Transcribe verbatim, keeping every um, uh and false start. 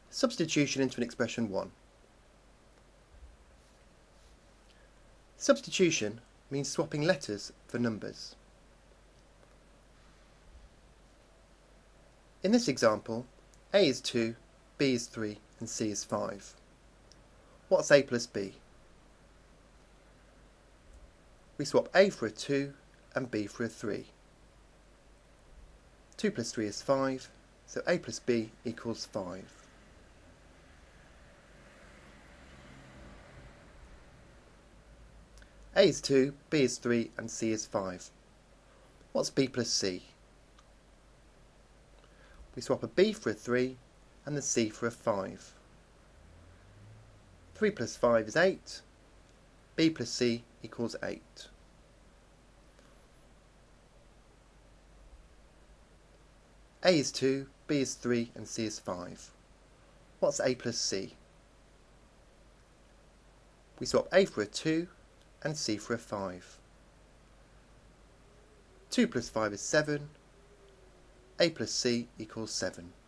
Substitution into an expression one. Substitution means swapping letters for numbers. In this example, A is two, B is three and C is five. What's A plus B? We swap A for a two and B for a three. two plus three is five, so A plus B equals five. A is two, B is three and C is five. What's B plus C? We swap a B for a three and the C for a five. three plus five is eight. B plus C equals eight. A is two, B is three and C is five. What's A plus C? We swap A for a two and C for a five. two plus five is seven. A plus C equals seven.